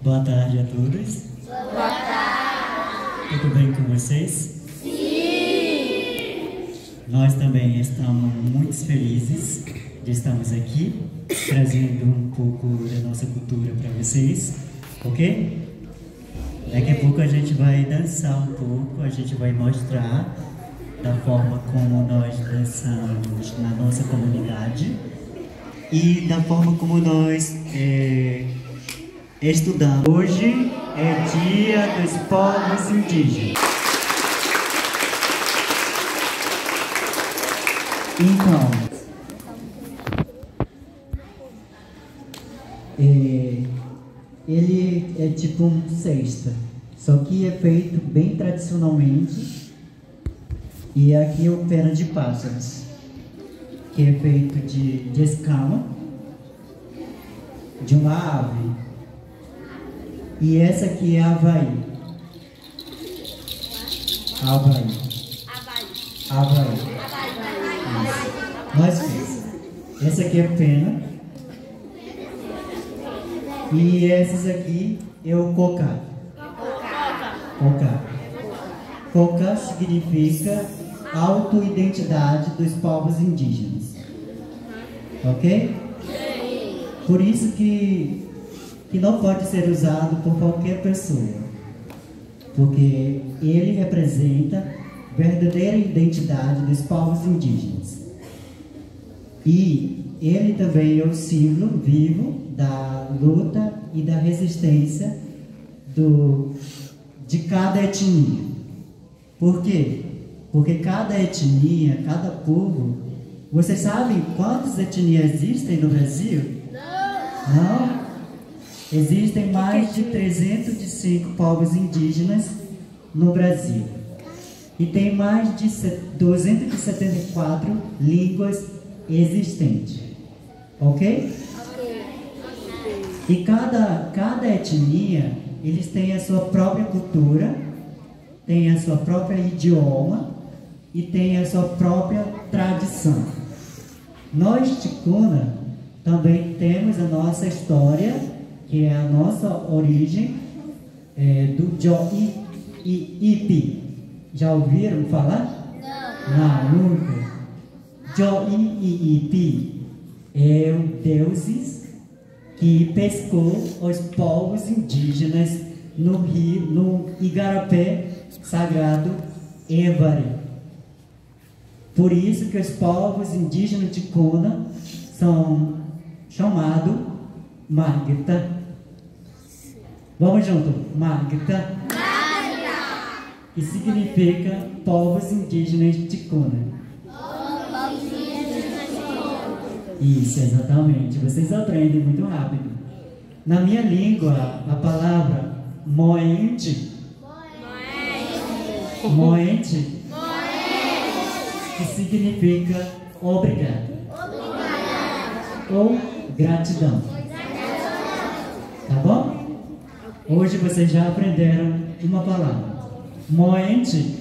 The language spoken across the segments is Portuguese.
Boa tarde a todos. Boa tarde. Tudo bem com vocês? Sim! Nós também estamos muito felizes de estarmos aqui, trazendo um pouco da nossa cultura para vocês, ok? Daqui a pouco a gente vai dançar um pouco, a gente vai mostrar da forma como nós dançamos na nossa comunidade e da forma como nós estudamos. Hoje é Dia dos Povos Indígenas. Então, ele é tipo um cesta, só que é feito bem tradicionalmente. E aqui é o pena de pássaros, que é feito de escama de uma ave. E essa aqui é a Havaí. Havaí. Havaí. Nós fez. Essa aqui é pena. E essas aqui é o cocá. Cocá. Cocá significa autoidentidade dos povos indígenas. Ok? Por isso que não pode ser usado por qualquer pessoa. Porque ele representa a verdadeira identidade dos povos indígenas. E ele também é o símbolo vivo da luta e da resistência de cada etnia. Por quê? Porque cada etnia, cada povo... Vocês sabem quantas etnias existem no Brasil? Não? Existem mais de 305 povos indígenas no Brasil. E tem mais de 274 línguas existentes. Ok? E cada etnia, eles têm a sua própria cultura, tem a sua própria idioma e tem a sua própria tradição. Nós, Ticuna, também temos a nossa história, que é a nossa origem do Jo'i-Ipi. Já ouviram falar? Não, nunca. Jo'i-Ipi é o deuses que pescou os povos indígenas no rio, no igarapé sagrado Evari. Por isso que os povos indígenas de Ticuna são chamados Magta. Vamos junto, Magta. Que significa povos indígenas de Ticuna. Isso, exatamente. Vocês aprendem muito rápido. Na minha língua, a palavra moente, que significa obrigado. Ou gratidão. Tá bom? Hoje vocês já aprenderam uma palavra. Moente.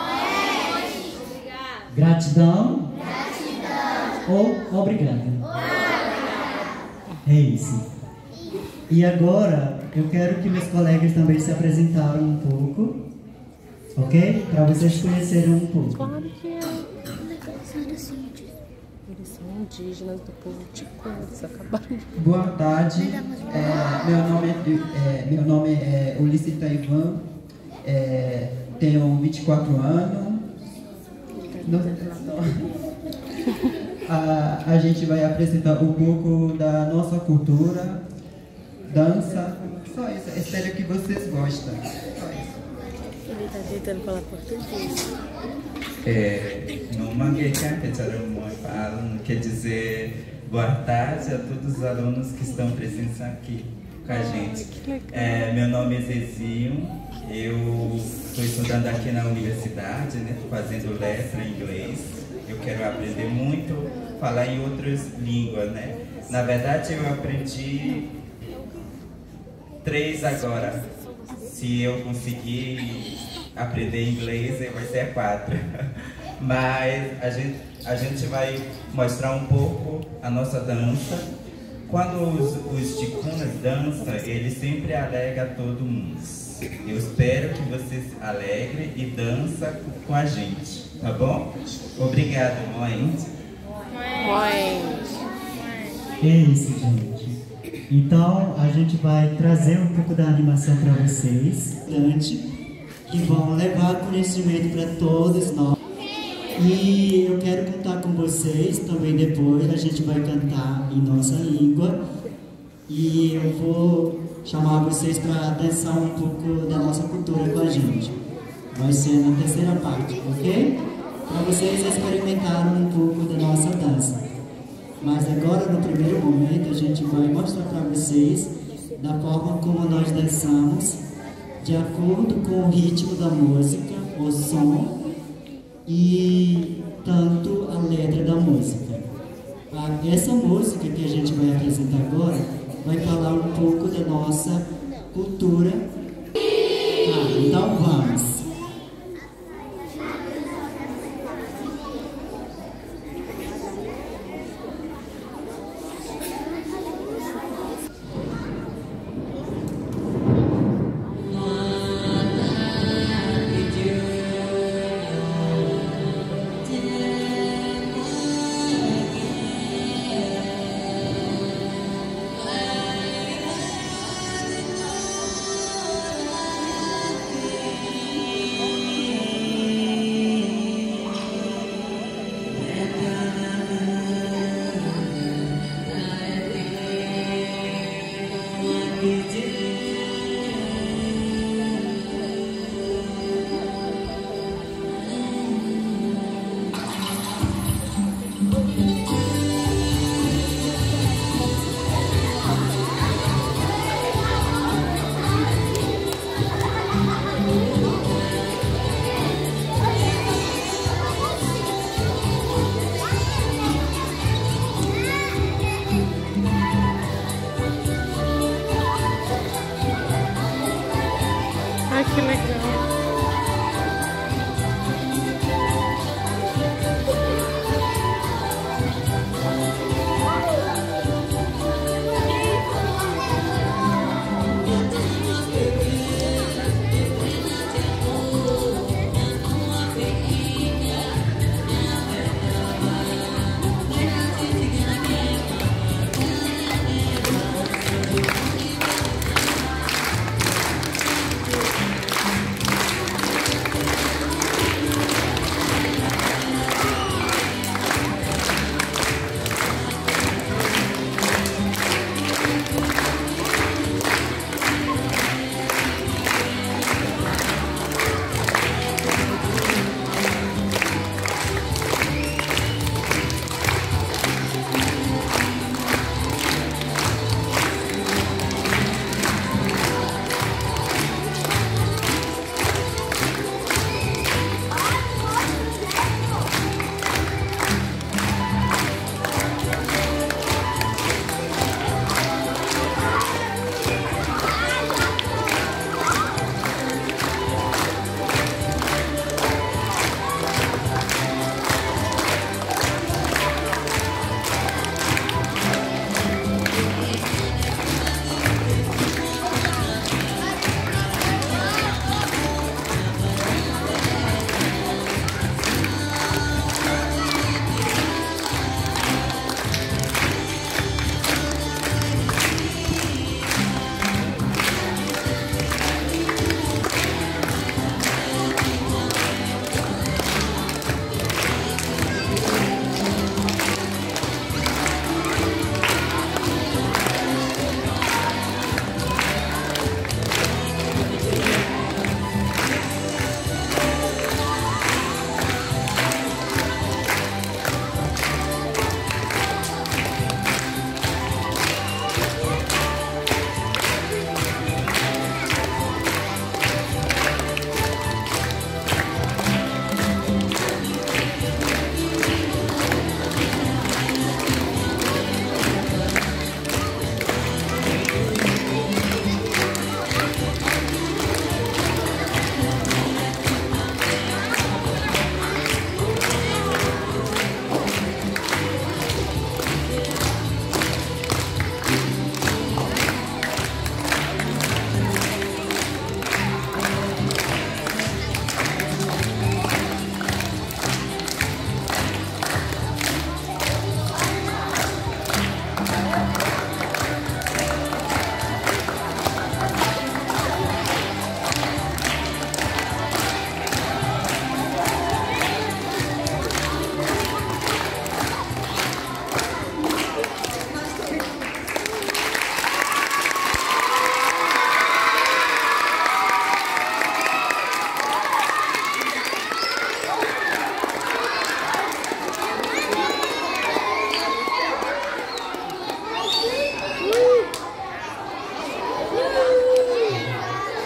Gratidão. Ou obrigado. É isso. E agora eu quero que meus colegas também se apresentarem um pouco, ok? Para vocês conhecerem um pouco. Claro que é. Eles são indígenas do povo Ticuna, eles acabaram de... Boa tarde. Meu nome é Ulisses Taivan. Tenho 24 anos. A gente vai apresentar um pouco da nossa cultura, dança, só isso. Espero que vocês gostem. Só isso. Ele está tentando falar português. No mangueca, quer dizer boa tarde a todos os alunos que estão presentes aqui com a gente. Meu nome é Zezinho, eu estou estudando aqui na universidade, né, fazendo letra em inglês. Eu quero aprender muito, falar em outras línguas, né? Na verdade, eu aprendi 3 agora. Se eu conseguir aprender inglês, vai ser 4. Mas a gente vai mostrar um pouco a nossa dança Quando os ticunas dançam, eles sempre alegram todo mundo. Eu espero que vocês alegrem e dançam com a gente, tá bom? Obrigado, mãe. É isso, gente. Então, a gente vai trazer um pouco da animação para vocês, que vão levar conhecimento para todos nós. E eu quero contar com vocês também depois, a gente vai cantar em nossa língua. E eu vou chamar vocês para dançar um pouco da nossa cultura com a gente. Vai ser na terceira parte, ok? Para vocês experimentarem um pouco da nossa dança. Mas agora, no primeiro momento, a gente vai mostrar para vocês da forma como nós dançamos, de acordo com o ritmo da música, o som e tanto a letra da música. Essa música que a gente vai apresentar agora vai falar um pouco da nossa cultura. Então vamos! Ai, que legal.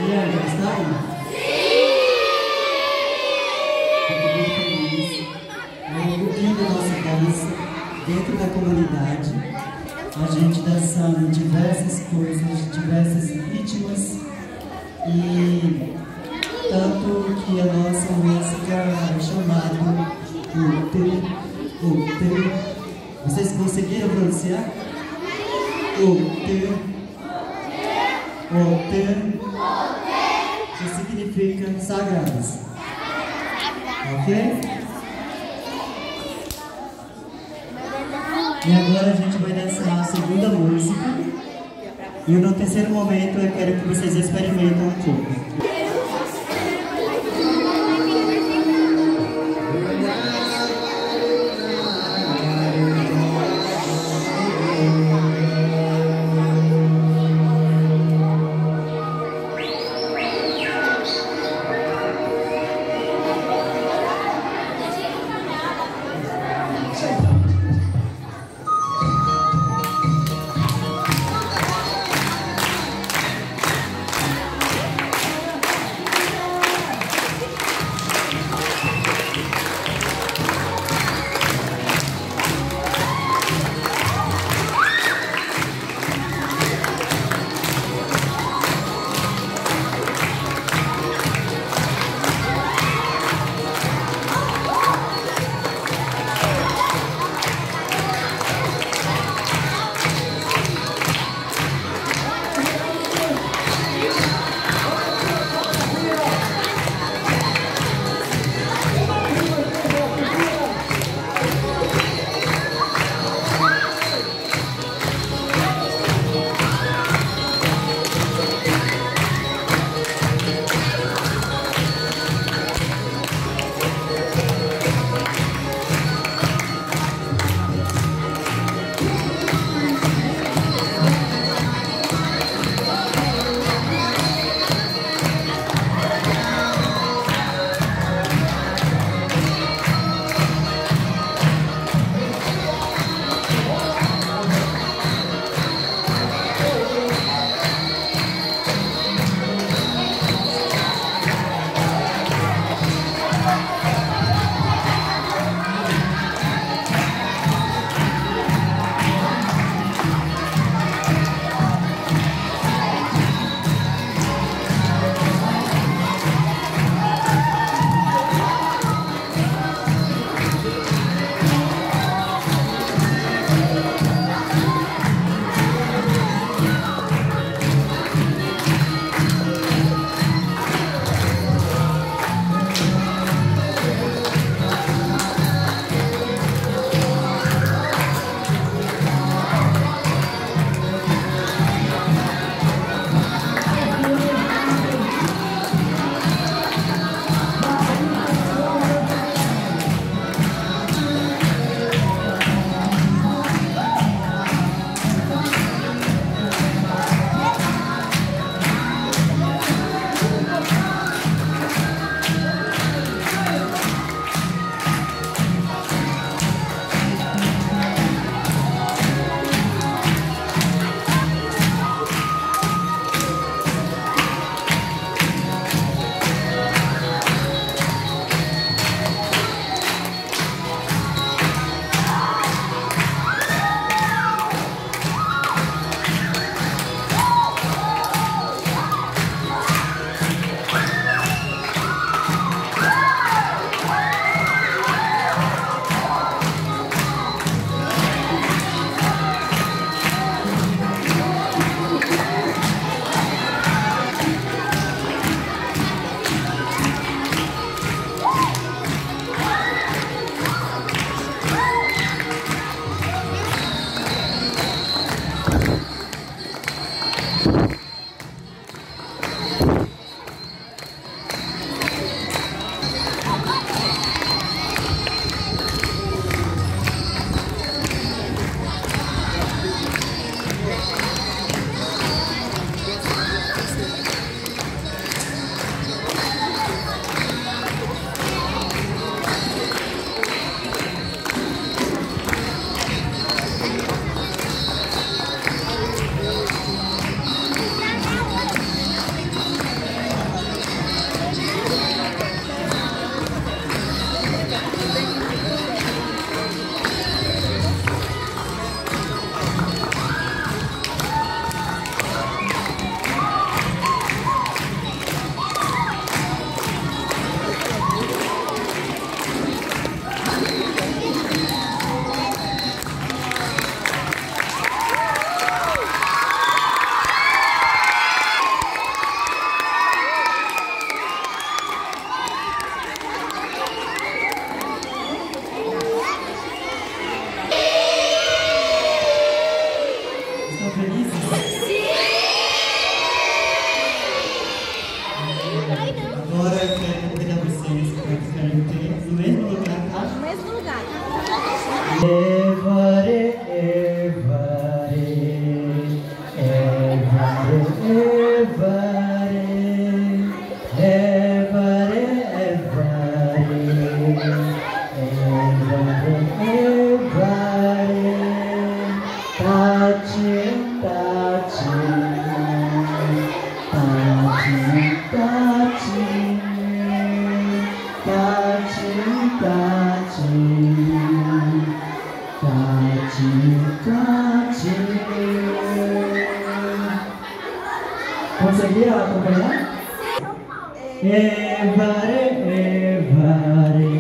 E aí, gostaram? Fico muito feliz. É um pouquinho da nossa dança dentro da comunidade. A gente dançando diversas coisas, diversos ritmos. E tanto que a nossa música é chamada o T. Vocês conseguiram pronunciar? O T. Que significa sagrados. Ok? E agora a gente vai dançar a segunda música. E no terceiro momento eu quero que vocês experimentem um pouco. Consegue acompanhar? Evare, evare,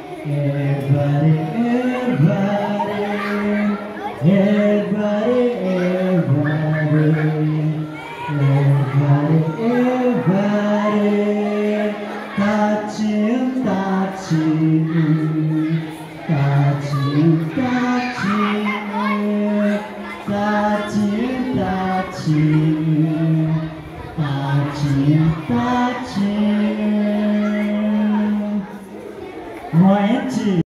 evare, evare, evare,